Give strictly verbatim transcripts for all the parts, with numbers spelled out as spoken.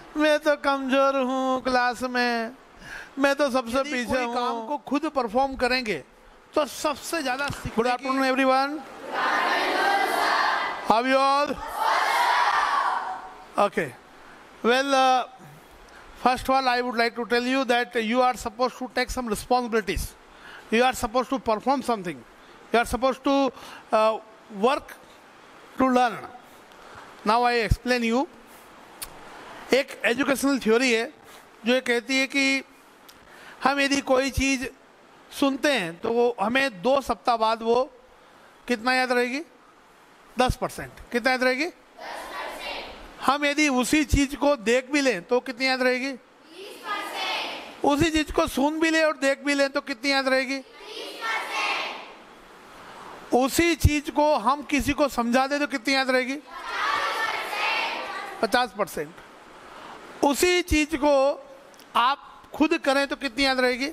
मैं तो कमजोर हूँ क्लास में, मैं तो सबसे पीछे हूँ। काम को खुद परफॉर्म करेंगे तो सबसे ज्यादा। Good afternoon everyone, how you all? Okay, well first of all I would like to tell you that you are supposed to take some responsibilities. You are supposed to perform something. You are supposed to uh, work to learn. Now I explain you. एक educational theory है जो ये कहती है कि हम यदि कोई चीज़ सुनते हैं तो वो हमें दो सप्ताह बाद वो कितना याद रहेगी? दस परसेंट। कितना याद रहेगी? हम यदि उसी चीज को देख भी लें तो कितनी याद रहेगी? बीस परसेंट। उसी चीज को सुन भी ले और देख भी लें तो कितनी याद रहेगी? तीस परसेंट। उसी चीज को हम किसी को समझा दे तो कितनी याद रहेगी? पचास परसेंट। उसी चीज को आप खुद करें तो कितनी याद रहेगी?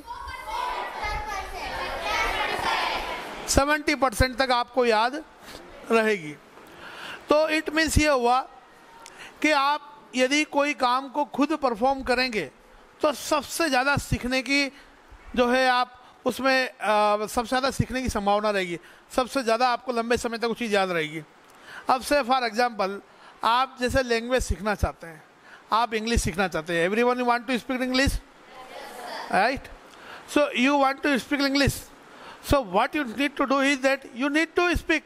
सेवेंटी परसेंट तक आपको याद रहेगी। तो इट मीन्स ये हुआ कि आप यदि कोई काम को खुद परफॉर्म करेंगे तो सबसे ज़्यादा सीखने की जो है आप उसमें आ, सबसे ज़्यादा सीखने की संभावना रहेगी। सबसे ज़्यादा आपको लंबे समय तक वो चीज़ याद रहेगी। अब से फॉर एग्जांपल आप जैसे लैंग्वेज सीखना चाहते हैं, आप इंग्लिश सीखना चाहते हैं। Everyone you want to speak English, right? So you want to speak English, so what you need to do is that you need to speak.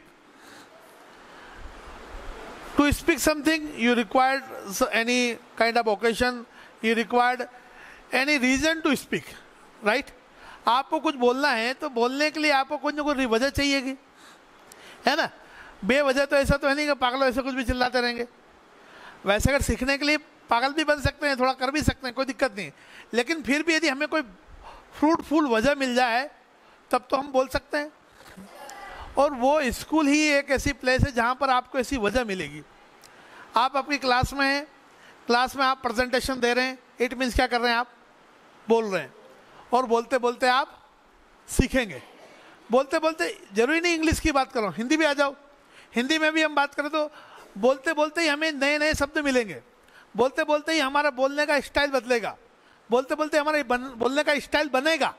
To speak something, you required any kind of occasion, you required any reason to speak, right? आपको कुछ बोलना है तो बोलने के लिए आपको कुछ ना कुछ वजह चाहिएगी, है ना? बेवजह तो ऐसा तो है नहीं कि पागल ऐसे कुछ भी चिल्लाते रहेंगे। वैसे अगर सीखने के लिए पागल भी बन सकते हैं, थोड़ा कर भी सकते हैं, कोई दिक्कत नहीं। लेकिन फिर भी यदि हमें कोई फ्रूटफुल वजह मिल जाए तब तो हम बोल सकते हैं। और वो स्कूल ही एक ऐसी प्लेस है जहाँ पर आपको ऐसी वजह मिलेगी। आप अपनी क्लास में हैं, क्लास में आप प्रेजेंटेशन दे रहे हैं, इट मीन्स क्या कर रहे हैं? आप बोल रहे हैं और बोलते बोलते आप सीखेंगे। बोलते बोलते जरूरी नहीं इंग्लिश की बात करो, हिंदी भी आ जाओ। हिंदी में भी हम बात करें तो बोलते बोलते ही हमें नए नए शब्द मिलेंगे, बोलते बोलते ही हमारा बोलने का स्टाइल बदलेगा, बोलते बोलते हमारा बन, बोलने का स्टाइल बनेगा।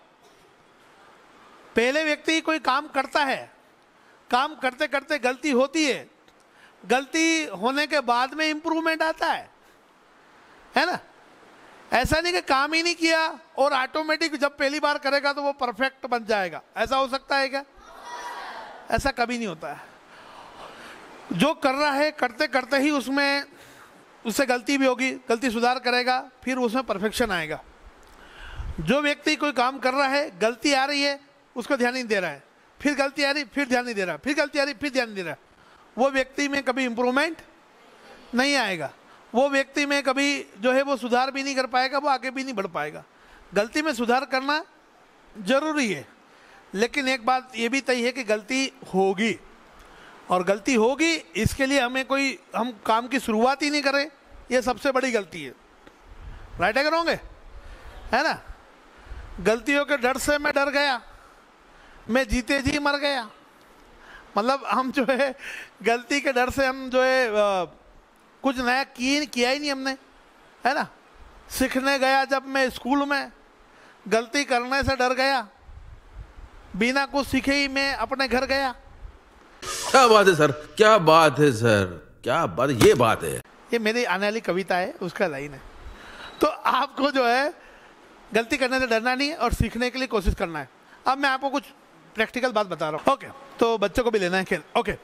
पहले व्यक्ति कोई काम करता है, काम करते करते गलती होती है, गलती होने के बाद में इंप्रूवमेंट आता है, है ना? ऐसा नहीं कि काम ही नहीं किया और ऑटोमेटिक जब पहली बार करेगा तो वो परफेक्ट बन जाएगा। ऐसा हो सकता है क्या? ऐसा कभी नहीं होता है। जो कर रहा है करते करते ही उसमें उससे गलती भी होगी, गलती सुधार करेगा, फिर उसमें परफेक्शन आएगा। जो व्यक्ति कोई काम कर रहा है, गलती आ रही है, उसको ध्यान नहीं दे रहा है, फिर गलती आ रही, फिर ध्यान नहीं दे रहा, फिर गलती आ रही, फिर ध्यान नहीं दे रहा, वो व्यक्ति में कभी इंप्रूवमेंट नहीं आएगा। वो व्यक्ति में कभी जो है वो सुधार भी नहीं कर पाएगा, वो आगे भी नहीं बढ़ पाएगा। गलती में सुधार करना जरूरी है, लेकिन एक बात ये भी तय है कि गलती होगी, और गलती होगी इसके लिए हमें कोई हम काम की शुरुआत ही नहीं करें, ये सबसे बड़ी गलती है। राइट है, करोगे, है ना? गलतियों के डर से मैं डर गया, मैं जीते जी मर गया। मतलब हम जो है गलती के डर से हम जो है आ, कुछ नया किए किया ही नहीं हमने, है ना? सीखने गया जब मैं स्कूल में, गलती करने से डर गया, बिना कुछ सीखे ही मैं अपने घर गया। क्या बात है सर, क्या बात है सर, क्या बात, ये बात है। ये मेरी आने वाली कविता है, उसका लाइन है। तो आपको जो है गलती करने से डरना नहीं है और सीखने के लिए कोशिश करना है। अब मैं आपको कुछ प्रैक्टिकल बात बता रहा हूँ, ओके? तो बच्चों को भी लेना है खेल, ओके?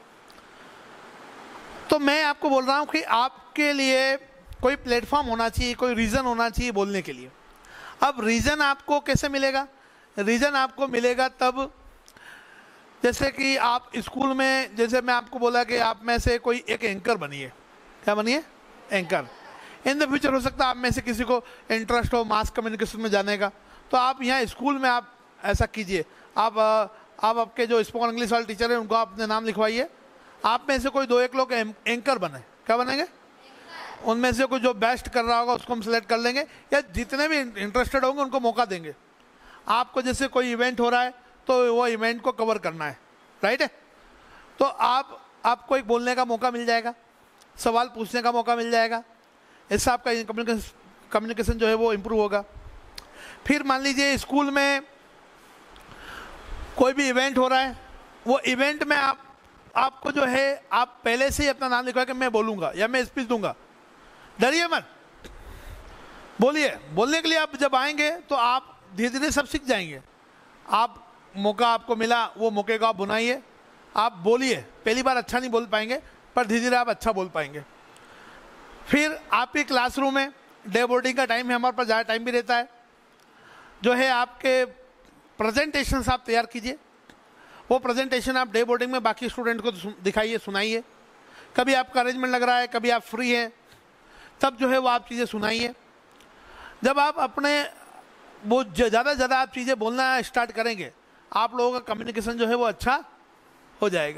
तो मैं आपको बोल रहा हूँ कि आपके लिए कोई प्लेटफॉर्म होना चाहिए, कोई रीज़न होना चाहिए बोलने के लिए। अब रीज़न आपको कैसे मिलेगा? रीज़न आपको मिलेगा तब जैसे कि आप स्कूल में, जैसे मैं आपको बोला कि आप में से कोई एक एंकर बनिए। क्या बनिए? एंकर। इन द फ्यूचर हो सकता है आप में से किसी को इंटरेस्ट हो मास कम्युनिकेशन में जाने का, तो आप यहाँ स्कूल में आप ऐसा कीजिए। आप आप आपके जो स्पोकन इंग्लिश वाले टीचर हैं उनको अपने नाम लिखवाइए। आप में से कोई दो एक लोग एंकर बने। क्या बनेंगे? उनमें से कोई जो बेस्ट कर रहा होगा उसको हम सिलेक्ट कर लेंगे, या जितने भी इंटरेस्टेड होंगे उनको मौका देंगे। आपको जैसे कोई इवेंट हो रहा है तो वो इवेंट को कवर करना है, राइट है? तो आप आपको एक बोलने का मौका मिल जाएगा, सवाल पूछने का मौका मिल जाएगा, इससे आपका कम्युनिकेशन कम्युनिकेशन जो है वो इम्प्रूव होगा। फिर मान लीजिए स्कूल में कोई भी इवेंट हो रहा है, वो इवेंट में आप आपको जो है आप पहले से ही अपना नाम लिखवा के मैं बोलूँगा या मैं स्पीच दूंगा, डरिए मत, बोलिए। बोलने के लिए आप जब आएंगे तो आप धीरे धीरे सब सीख जाएंगे। आप मौका आपको मिला, वो मौके को आप बुनाइए, आप बोलिए। पहली बार अच्छा नहीं बोल पाएंगे पर धीरे धीरे आप अच्छा बोल पाएंगे। फिर आपके क्लासरूम में डे बोर्डिंग का टाइम है, हमारे पास ज़्यादा टाइम भी रहता है, जो है आपके प्रेजेंटेशंस आप तैयार कीजिए। वो प्रेजेंटेशन आप डे बोर्डिंग में बाकी स्टूडेंट को दिखाइए, सुनाइए। कभी आपका अरेंजमेंट लग रहा है, कभी आप फ्री हैं, तब जो है वो आप चीज़ें सुनाइए। जब आप अपने वो ज़्यादा ज़्यादा आप चीज़ें बोलना स्टार्ट करेंगे, आप लोगों का कम्युनिकेशन जो है वो अच्छा हो जाएगा।